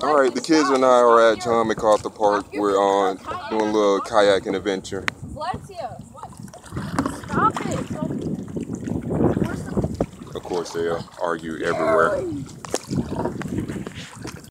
Alright, the kids and I are at John MacArthur Park. We're on doing a little kayaking adventure. Stop it! Of course, they'll argue everywhere.